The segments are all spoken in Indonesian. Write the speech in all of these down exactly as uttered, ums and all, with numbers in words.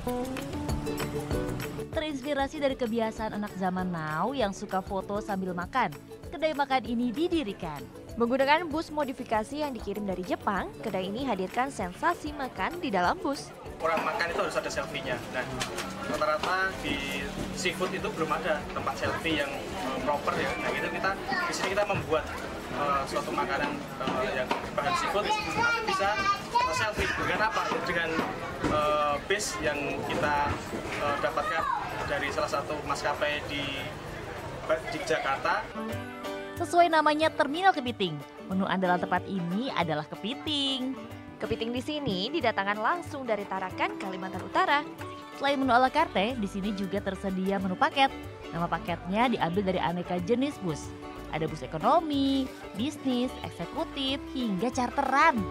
Terinspirasi dari kebiasaan anak zaman now yang suka foto sambil makan, kedai makan ini didirikan. Menggunakan bus modifikasi yang dikirim dari Jepang, kedai ini hadirkan sensasi makan di dalam bus. Orang makan itu harus ada selfie-nya. Nah, rata-rata di seafood itu belum ada tempat selfie yang uh, proper ya. Nah, itu kita di sini kita membuat uh, suatu makanan uh, yang bahan seafood tapi bisa uh, selfie. Dengan apa? Dengan uh, base yang kita uh, dapatkan dari salah satu maskapai di di Jakarta. Sesuai namanya Terminal Kepiting, menu andalan tempat ini adalah kepiting. Kepiting di sini didatangkan langsung dari Tarakan, Kalimantan Utara. Selain menu ala carte, di sini juga tersedia menu paket. Nama paketnya diambil dari aneka jenis bus. Ada bus ekonomi, bisnis, eksekutif, hingga charteran.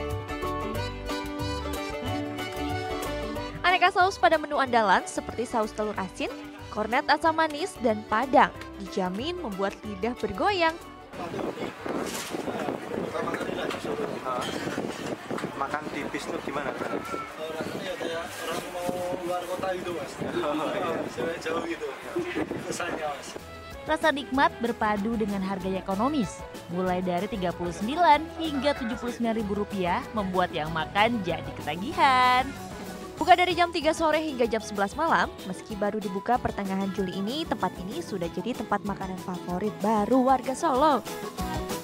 Aneka saus pada menu andalan seperti saus telur asin, kornet asam manis, dan padang dijamin membuat lidah bergoyang. Pertama kali lah disuruh makan di bis tuh gimana? Rasanya kayak orang mau luar kota gitu mas. Saya jauh gitu. Kesannya mas. Rasa nikmat berpadu dengan harga yang ekonomis, mulai dari tiga puluh sembilan hingga tujuh puluh sembilan ribu rupiah, membuat yang makan jadi ketagihan. Buka dari jam tiga sore hingga jam sebelas malam, meski baru dibuka pertengahan Juli ini, tempat ini sudah jadi tempat makanan favorit baru warga Solo.